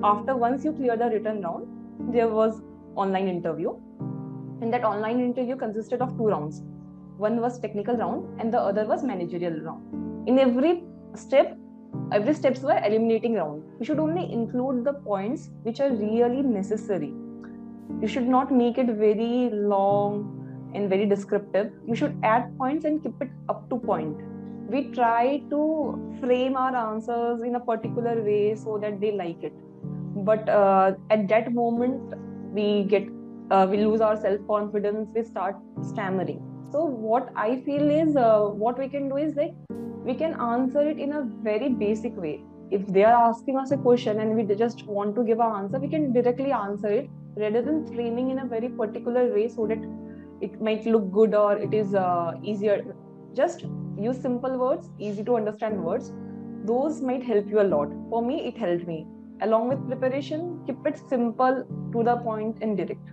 after once you clear the written round, there was online interview. And that online interview consisted of 2 rounds. One was technical round and the other was managerial round. In step, every steps were eliminating round. You should only include the points which are really necessary. You should not make it very long and very descriptive. You should add points and keep it up to point. We try to frame our answers in a particular way so that they like it. But at that moment, we lose our self-confidence. We start stammering. So what I feel is what we can do is like we can answer it in a very basic way. If they are asking us a question and we just want to give an answer, we can directly answer it rather than framing in a very particular way so that it might look good or it is easier. Just use simple words, easy to understand words. Those might help you a lot. For me, it helped me. Along with preparation, keep it simple, to the point, and direct.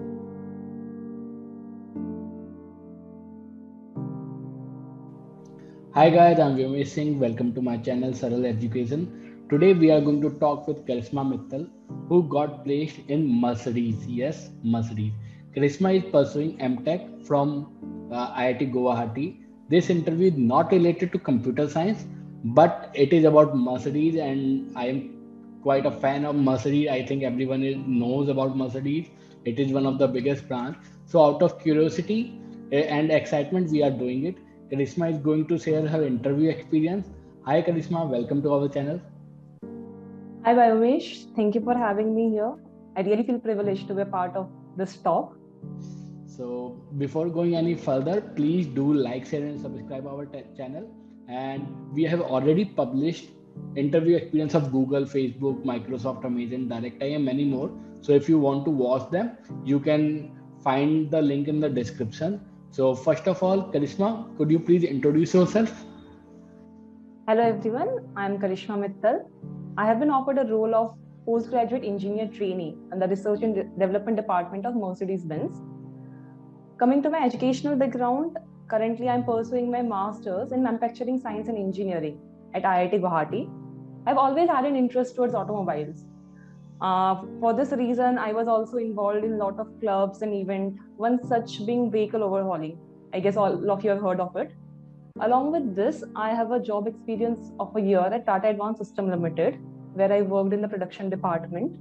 Hi guys, I'm Vyomesh Singh. Welcome to my channel Saral Education. Today we are going to talk with Karisma Mittal, who got placed in Mercedes. Yes, Mercedes. Karisma is pursuing MTech from IIT Guwahati. This interview is not related to computer science, but it is about Mercedes, and I am quite a fan of Mercedes. I think everyone knows about Mercedes. It is one of the biggest brands. So, out of curiosity and excitement, we are doing it. Karisma is going to share her interview experience. Hi, Karisma. Welcome to our channel. Hi, Biomesh. Thank you for having me here. I really feel privileged to be a part of this talk. So, before going any further, please do like, share, and subscribe our channel. And we have already published interview experience of Google, Facebook, Microsoft, Amazon, DirectAI, and many more. So, if you want to watch them, you can find the link in the description. So, first of all, Karisma, could you please introduce yourself? Hello, everyone. I'm Karishma Mittal. I have been offered a role of postgraduate engineer trainee in the Research and Development Department of Mercedes-Benz. Coming to my educational background, currently I'm pursuing my master's in manufacturing science and engineering at IIT Guwahati. I've always had an interest towards automobiles. For this reason, I was also involved in a lot of clubs and events, one such being vehicle overhauling. I guess all of you have heard of it. Along with this, I have a job experience of a year at Tata Advanced System Limited, where I worked in the production department.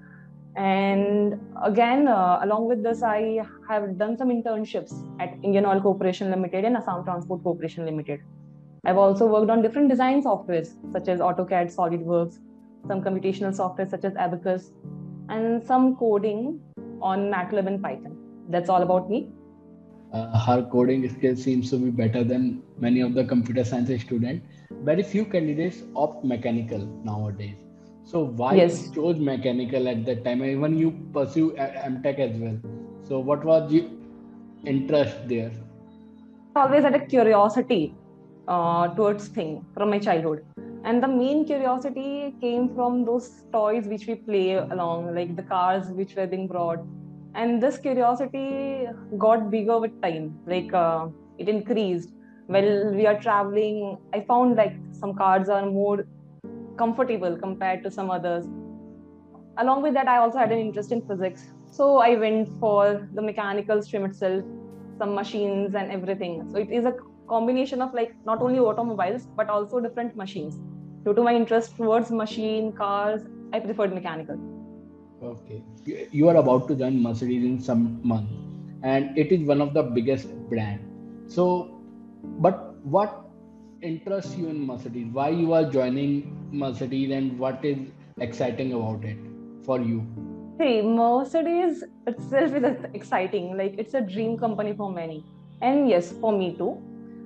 And again, along with this, I have done some internships at Indian Oil Corporation Limited and Assam Transport Corporation Limited. I've also worked on different design softwares such as AutoCAD, SolidWorks, some computational software such as Abacus, and some coding on MATLAB and Python. That's all about me. Her coding skills seems to be better than many of the computer science students. Very few candidates opt mechanical nowadays. So why you Yes, chose mechanical at that time? Even you pursue MTech as well. So what was your interest there? I always had a curiosity towards thing from my childhood. And the main curiosity came from those toys which we play along, like the cars which were being brought. And this curiosity got bigger with time, like it increased. While we are traveling, I found like some cars are more comfortable compared to some others. Along with that, I also had an interest in physics. So I went for the mechanical stream itself, some machines and everything. So it is a combination of like not only automobiles, but also different machines. Due to my interest towards machine, cars, I preferred mechanical. Okay. You are about to join Mercedes in some month, and it is one of the biggest brand. So, but what interests you in Mercedes? Why you are joining Mercedes, and what is exciting about it for you? See, Mercedes itself is exciting. Like it's a dream company for many. And yes, for me too.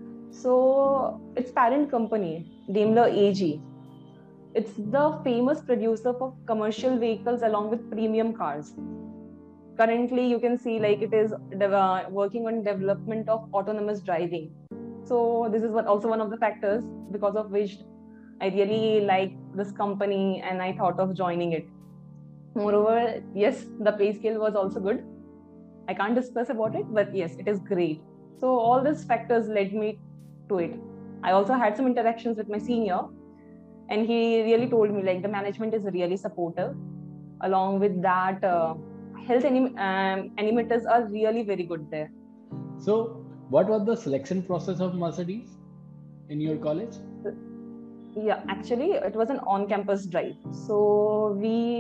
So its parent company, Daimler AG, it's the famous producer for commercial vehicles along with premium cars. Currently, you can see like it is working on development of autonomous driving. So this is also one of the factors because of which I really like this company and I thought of joining it. Moreover, yes, the pay scale was also good. I can't discuss about it, but yes, it is great. So all these factors led me to it. I also had some interactions with my senior, and he really told me like the management is really supportive. Along with that, animators are really very good there. So, what was the selection process of Mercedes in your college? Yeah, actually, it was an on-campus drive. So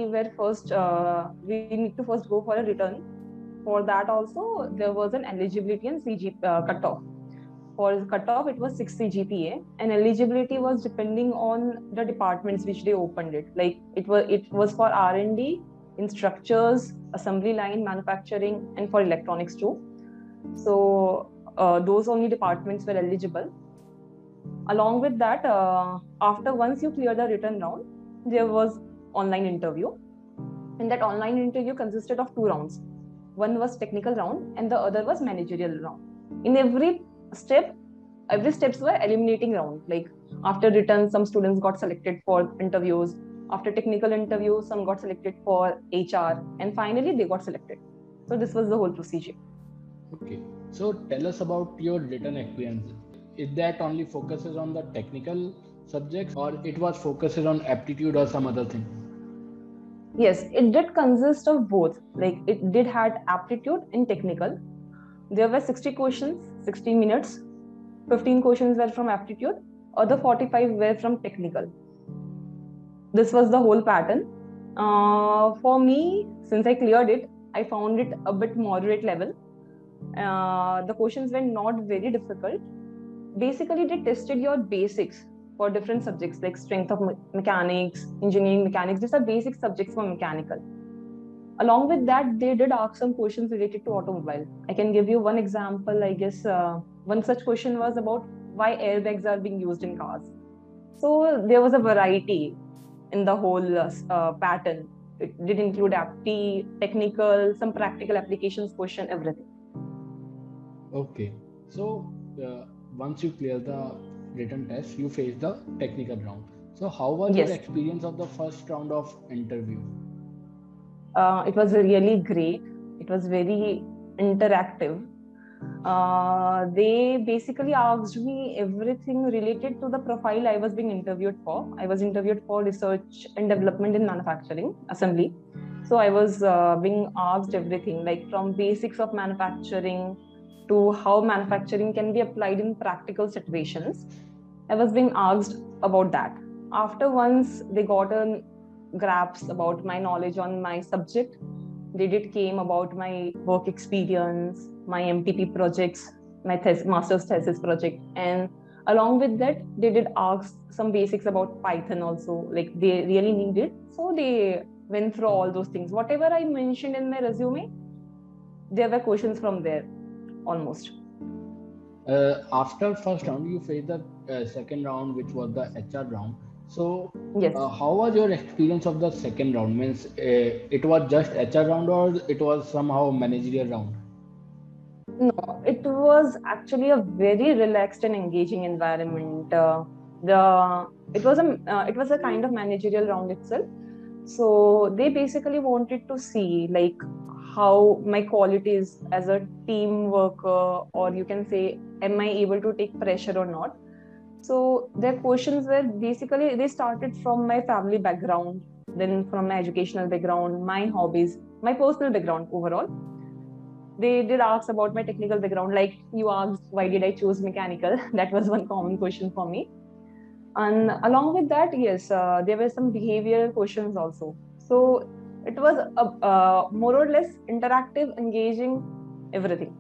we need to first go for a return. For that also, there was an eligibility and CG cutoff. For cutoff, it was 6 CGPA, and eligibility was depending on the departments which they opened it. Like it was for R&D, in structures, assembly line, manufacturing, and for electronics too. So those only departments were eligible. Along with that, after once you clear the written round, there was online interview, and that online interview consisted of two rounds. One was technical round, and the other was managerial round. In step, every steps were eliminating round. Like after written, some students got selected for interviews. After technical interview, some got selected for HR, and finally they got selected. So this was the whole procedure. Okay, so tell us about your written experience. Is that only focuses on the technical subjects or it was focuses on aptitude or some other thing? Yes, it did consist of both. Like it did had aptitude and technical. There were 60 questions, 60 minutes. 15 questions were from aptitude. Other 45 were from technical. This was the whole pattern. For me, since I cleared it, I found it a bit moderate level. The questions were not very difficult. Basically, they tested your basics for different subjects like strength of mechanics, engineering mechanics. These are basic subjects for mechanical. Along with that, they did ask some questions related to automobile. I can give you one example. I guess one such question was about why airbags are being used in cars. So there was a variety in the whole pattern. It did include apti, technical, some practical applications question, everything. Okay, so once you clear the written test, you face the technical round. So, how was your Yes, experience of the first round of interview? it was really great. It was very interactive. They basically asked me everything related to the profile I was being interviewed for. I was interviewed for research and development in manufacturing assembly. So I was being asked everything like from basics of manufacturing to how manufacturing can be applied in practical situations. I was being asked about that. After once they got a grasp about my knowledge on my subject, they did came about my work experience, my MTP projects, my master's thesis project, and along with that, they did ask some basics about Python also. Like they really needed, so they went through all those things. Whatever I mentioned in my resume, there were questions from there almost. After first round, you faced the second round, which was the HR round. So, Yes. how was your experience of the second round? Means it was just HR round or it was somehow managerial round? No, it was actually a very relaxed and engaging environment. The it was a kind of managerial round itself. So they basically wanted to see like how my qualities as a team worker, or you can say, am I able to take pressure or not? So their questions were basically they started from my family background, then from my educational background, my hobbies, my personal background overall. They did ask about my technical background, like you asked why did I choose mechanical. That was one common question for me. And along with that, yes, there were some behavioral questions also. So it was more or less interactive, engaging, everything.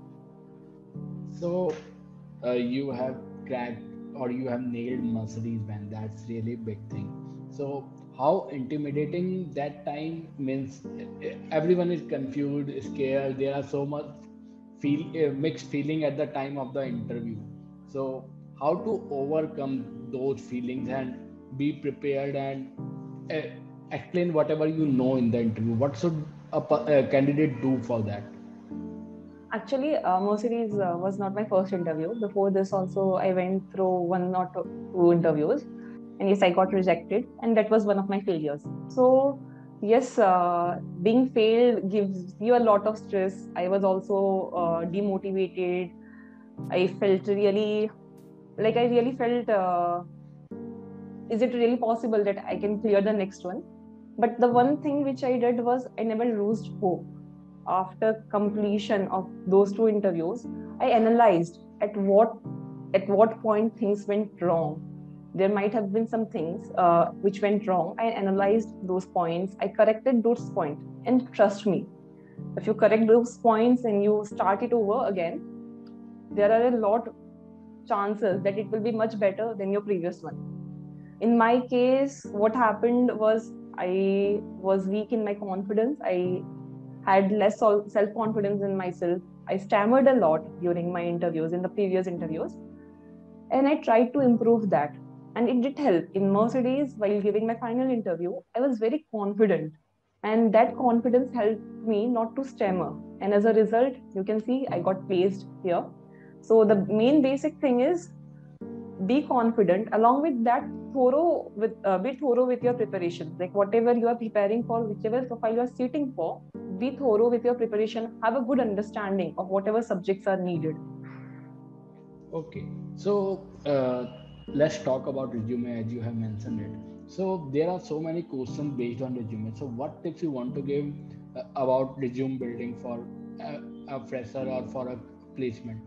So, you have cracked or you have nailed Mercedes van. That's really big thing. So, how intimidating that time means everyone is confused, scared. There are so much mixed feeling at the time of the interview. So, how to overcome those feelings and be prepared and uh, explain whatever you know in the interview. What should a candidate do for that? Actually, Mercedes was not my first interview. Before this, also, I went through one or two interviews. And yes, I got rejected. And that was one of my failures. So, yes, being failed gives you a lot of stress. I was also demotivated. I felt really, like, I really felt is it really possible that I can clear the next one? But the one thing which I did was I never lost hope. After completion of those two interviews, I analyzed at what point things went wrong. There might have been some things which went wrong. I analyzed those points. I corrected those points, and trust me, if you correct those points and you start it over again, there are a lot chances that it will be much better than your previous one. In my case, what happened was I was weak in my confidence. I had less self confidence in myself. I stammered a lot during my interviews, in the previous interviews, and I tried to improve that. And it did help. In Mercedes, while giving my final interview, I was very confident. And that confidence helped me not to stammer. And as a result, you can see I got placed here. So the main basic thing is be confident. Along with that, be thorough with your preparation. Like whatever you are preparing for, whichever profile you are sitting for, be thorough with your preparation. Have a good understanding of whatever subjects are needed. Okay, so let's talk about resume as you have mentioned it. So there are so many questions based on resume. So what tips you want to give about resume building for a fresher or for a placement?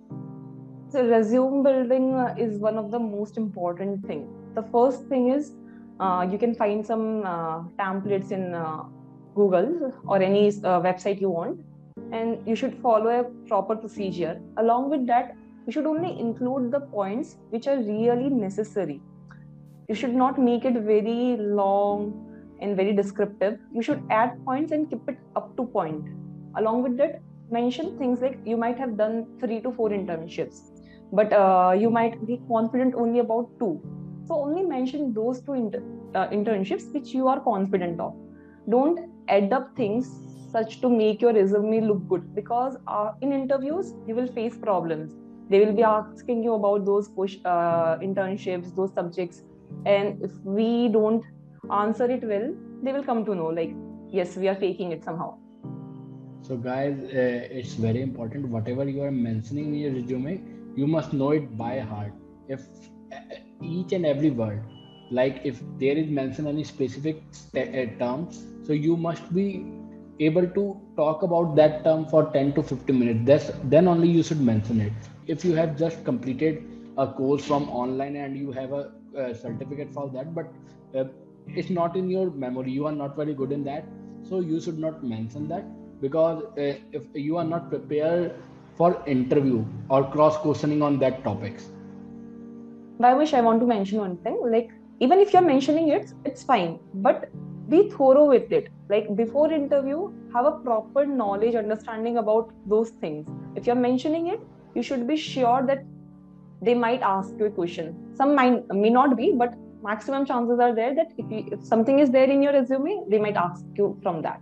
So resume building is one of the most important thing. The first thing is you can find some templates in Google or any website you want, and you should follow a proper procedure. Along with that, you should only include the points which are really necessary. You should not make it very long and very descriptive. You should add points and keep it up to point. Along with that, mention things like you might have done 3 to 4 internships, but you might be confident only about 2. So only mention those 2 internships which you are confident of. Don't add up things such to make your resume look good, because in interviews you will face problems. They will be asking you about those internships, those subjects, and if we don't answer it well, they will come to know like, yes, we are faking it somehow. So guys, it's very important. Whatever you are mentioning in your resume, you must know it by heart. If each and every word, like if there is mentioned any specific term, so you must be able to talk about that term for 10 to 15 minutes. Then only you should mention it. If you have just completed a course from online and you have a certificate for that, but it's not in your memory, you are not very good in that, so you should not mention that, because if you are not prepared for interview or cross questioning on that topics. By which I want to mention one thing, like even if you're mentioning it, it's fine, but be thorough with it. Like before interview, have a proper knowledge, understanding about those things. If you're mentioning it, you should be sure that they might ask you a question. Some may not be, but maximum chances are there that if something is there in your resume, they might ask you from that.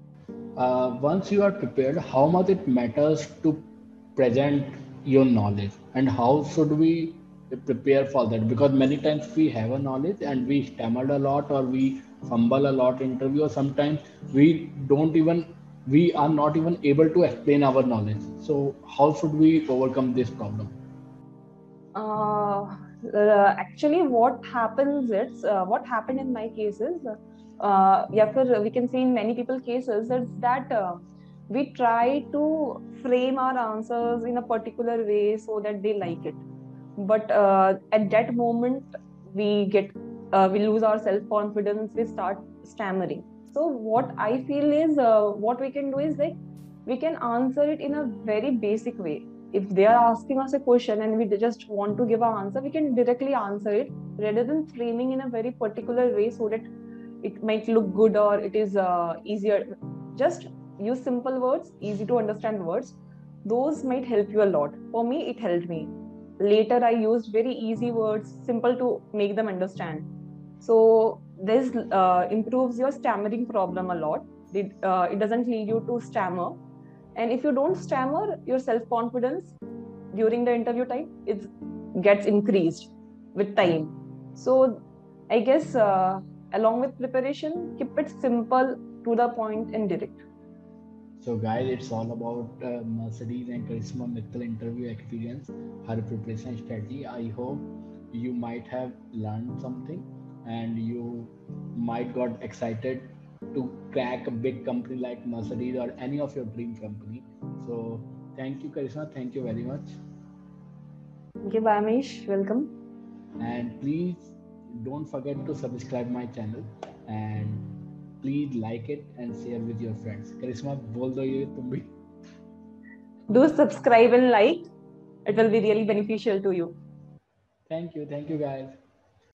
Once you are prepared, how much it matters to present your knowledge, and how should we prepare for that? Because many times we have a knowledge and we stammer a lot or we fumble a lot in interview, or sometimes we are not even able to explain our knowledge. So how should we overcome this problem? Uh, Actually, what happened in my cases. Yeah, we can see in many people cases that we try to frame our answers in a particular way so that they like it. But at that moment, we lose our self confidence. We start stammering. So what I feel is what we can do is like we can answer it in a very basic way. If they are asking us a question and we just want to give an answer, we can directly answer it rather than framing in a very particular way so that it might look good or it is easier. Just use simple words, easy to understand words. Those might help you a lot. For me, it helped me. Later, I used very easy words, simple to make them understand. So this improves your stammering problem a lot. It doesn't lead you to stammer, and if you don't stammer, your self confidence during the interview time it gets increased with time. So I guess along with preparation, keep it simple, to the point, and direct. So, guys, it's all about Mercedes and Charisma Mittal interview experience, her preparation strategy. I hope you might have learned something, and you might got excited to crack a big company like Mercedes or any of your dream company. So thank you, Karisma. Thank you very much. Okay, bye, Amish. Welcome. And please don't forget to subscribe my channel, and please like it and share with your friends. Karisma, बोल दो ये तुम भी. Do subscribe and like. It will be really beneficial to you. Thank you guys.